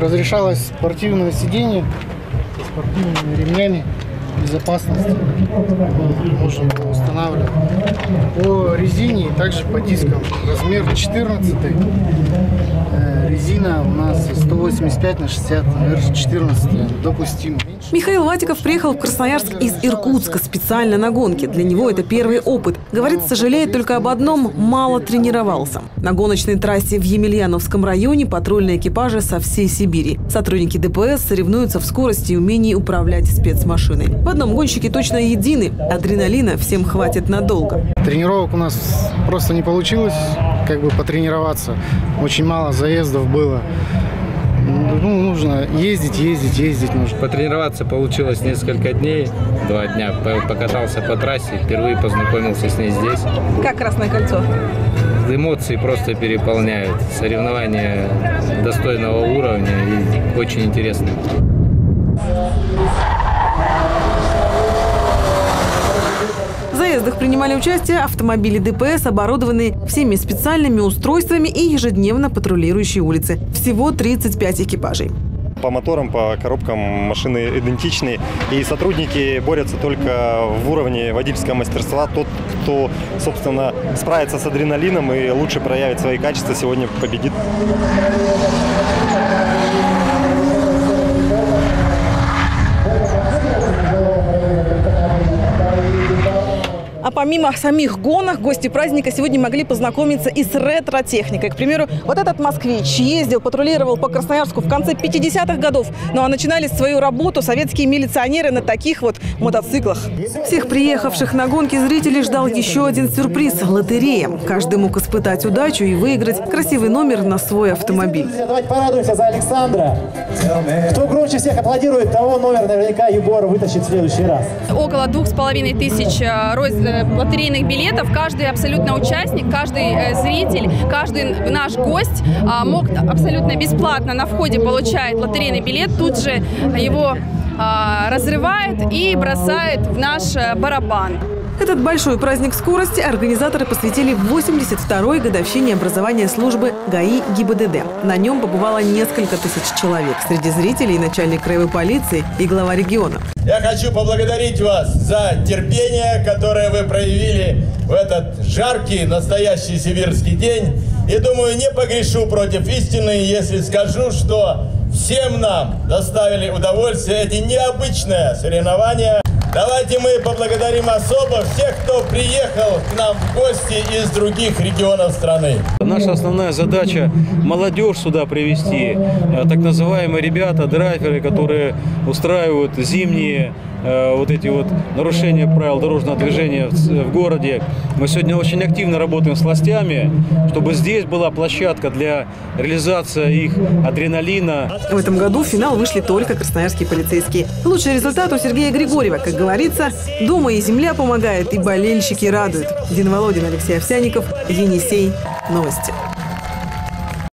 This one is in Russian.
Разрешалось спортивное сиденье, спортивными ремнями безопасности можно было устанавливать. По резине и также по дискам. Размер 14. Резина у нас 185 на 60, наверное, 14 допустимо. Михаил Ватиков приехал в Красноярск из Иркутска специально на гонки. Для него это первый опыт. Говорит, сожалеет только об одном – мало тренировался. На гоночной трассе в Емельяновском районе патрульные экипажи со всей Сибири. Сотрудники ДПС соревнуются в скорости и умении управлять спецмашиной. В одном гонщике точно едины. Адреналина всем хватит надолго. Тренировок у нас просто не получилось потренироваться. Очень мало заездов было. Нужно ездить нужно. Потренироваться получилось несколько дней, 2 дня. Покатался по трассе, впервые познакомился с ней здесь. Как Красное кольцо? Эмоции просто переполняют. Соревнования достойного уровня и очень интересные. В заездах принимали участие автомобили ДПС, оборудованные всеми специальными устройствами и ежедневно патрулирующие улицы. Всего 35 экипажей. По моторам, по коробкам машины идентичны. И сотрудники борются только в уровне водительского мастерства. Тот, кто, собственно, справится с адреналином и лучше проявит свои качества, сегодня победит. А помимо самих гонок, гости праздника сегодня могли познакомиться и с ретро-техникой. К примеру, вот этот «Москвич» ездил, патрулировал по Красноярску в конце 50-х годов. Ну а начинали свою работу советские милиционеры на таких вот мотоциклах. Всех приехавших на гонки зрителей ждал еще один сюрприз – лотерея. Каждый мог испытать удачу и выиграть красивый номер на свой автомобиль. Давайте порадуемся за Александра. Кто громче всех аплодирует, того номер наверняка Егор вытащит в следующий раз. Около 2500 лотерейных билетов. Каждый абсолютно участник, каждый зритель, каждый наш гость мог абсолютно бесплатно на входе получает лотерейный билет, тут же его разрывает и бросает в наш барабан. Этот большой праздник скорости организаторы посвятили 82-й годовщине образования службы ГАИ ГИБДД. На нем побывало несколько тысяч человек. Среди зрителей начальник краевой полиции и глава региона. Я хочу поблагодарить вас за терпение, которое вы проявили в этот жаркий, настоящий сибирский день. И думаю, не погрешу против истины, если скажу, что всем нам доставили удовольствие эти необычные соревнования. Давайте мы поблагодарим особо всех, кто приехал к нам в гости из других регионов страны. Наша основная задача – молодежь сюда привести, так называемые ребята, драйверы, которые устраивают зимние нарушения правил дорожного движения в городе. Мы сегодня очень активно работаем с властями, чтобы здесь была площадка для реализации их адреналина. В этом году в финал вышли только красноярские полицейские. Лучший результат у Сергея Григорьева. Как говорится, дома и земля помогает, и болельщики радуют. Дина Володина, Алексей Овсянников, Енисей. Новости.